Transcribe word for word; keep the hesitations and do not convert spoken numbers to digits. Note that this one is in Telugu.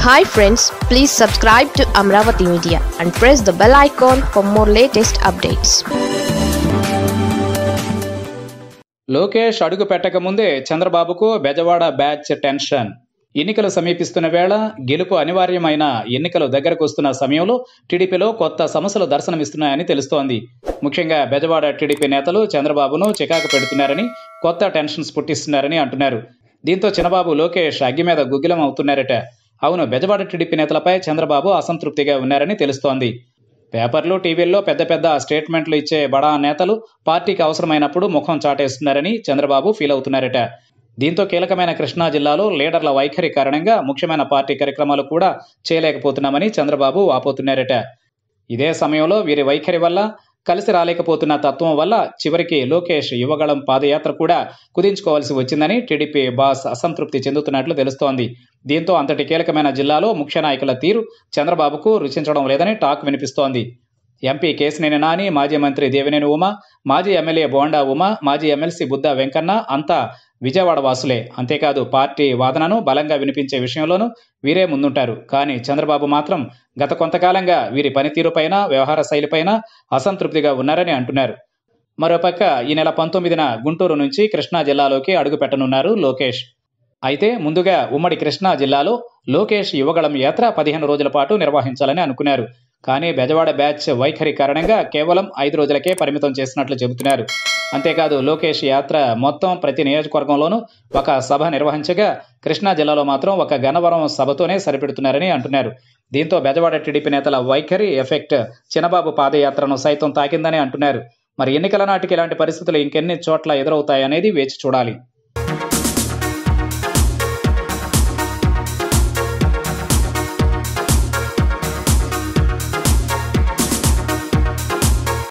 Hi friends, please subscribe to Amaravathi Media and press the bell icon for more latest updates. Lokesh అడుగు పెట్టక ముందే చంద్రబాబుకు బెజవాడ బ్యాచ్ టెన్షన్. ఎన్నికలు సమీపిస్తున్న వేళ గెలుపు అనివార్యమైన ఎన్నికలు దగ్గరకు వస్తున్న సమయంలో టీడీపీలో కొత్త సమస్యలు దర్శనమిస్తున్నాయని తెలుస్తోంది. ముఖ్యంగా బెజవాడ టీడీపీ నేతలు చంద్రబాబును చికాకు పెడుతున్నారని, కొత్త టెన్షన్స్ పుట్టిస్తున్నారని అంటున్నారు. దీంతో చంద్రబాబు లోకేష్ అగ్గి మీద గుగ్గిలం అవుతున్నారట. అవును, బెజవాడ టీడీపీ నేతలపై చంద్రబాబు అసంతృప్తిగా ఉన్నారని తెలుస్తోంది. పేపర్లు, టీవీల్లో పెద్ద పెద్ద స్టేట్మెంట్లు ఇచ్చే బడా నేతలు పార్టీకి అవసరమైనప్పుడు ముఖం చాటేస్తున్నారని చంద్రబాబు ఫీల్ అవుతున్నారట. దీంతో కీలకమైన కృష్ణా జిల్లాలో లీడర్ల వైఖరి కారణంగా ముఖ్యమైన పార్టీ కార్యక్రమాలు కూడా చేయలేకపోతున్నామని చంద్రబాబు వాపోతున్నారట. ఇదే సమయంలో వీరి వైఖరి వల్ల, కలిసి రాలేకపోతున్న తత్వం వల్ల చివరికి లోకేష్ యువగళం పాదయాత్ర కూడా కుదించుకోవాల్సి వచ్చిందని టీడీపీ బాస్ అసంతృప్తి చెందుతున్నట్లు తెలుస్తోంది. దీంతో అంతటి కీలకమైన జిల్లాలో ముఖ్య నాయకుల తీరు చంద్రబాబుకు రుచించడం లేదని టాక్ వినిపిస్తోంది. ఎంపీ కేశినేని నాని, మాజీ మంత్రి దేవినేని ఉమ, మాజీ ఎమ్మెల్యే బోండా ఉమ, మాజీ ఎమ్మెల్సీ బుద్ధ వెంకన్న అంతా విజయవాడ వాసులే. అంతేకాదు, పార్టీ వాదనను బలంగా వినిపించే విషయంలోనూ వీరే ముందుంటారు. కానీ చంద్రబాబు మాత్రం గత కొంతకాలంగా వీరి పనితీరుపైన, వ్యవహార శైలిపైన అసంతృప్తిగా ఉన్నారని అంటున్నారు. మరోపక్క ఈ నెల పంతొమ్మిదిన గుంటూరు నుంచి కృష్ణా జిల్లాలోకి అడుగు పెట్టనున్నారు లోకేష్. అయితే ముందుగా ఉమ్మడి కృష్ణా జిల్లాలో లోకేష్ యువగళం యాత్ర పదిహేను రోజుల పాటు నిర్వహించాలని అనుకున్నారు. కానీ బెజవాడ బ్యాచ్ వైఖరి కారణంగా కేవలం ఐదు రోజులకే పరిమితం చేసినట్లు చెబుతున్నారు. అంతేకాదు, లోకేష్ యాత్ర మొత్తం ప్రతి నియోజకవర్గంలోనూ ఒక సభ నిర్వహించగా కృష్ణా జిల్లాలో మాత్రం ఒక గన్నవరం సభతోనే సరిపెడుతున్నారని అంటున్నారు. దీంతో బెజవాడ టీడీపీ నేతల వైఖరి ఎఫెక్ట్ చంద్రబాబు పాదయాత్రను సైతం తాకిందని అంటున్నారు. మరి ఎన్నికల నాటికి ఇలాంటి పరిస్థితులు ఇంకెన్ని చోట్ల ఎదురవుతాయనేది వేచి చూడాలి.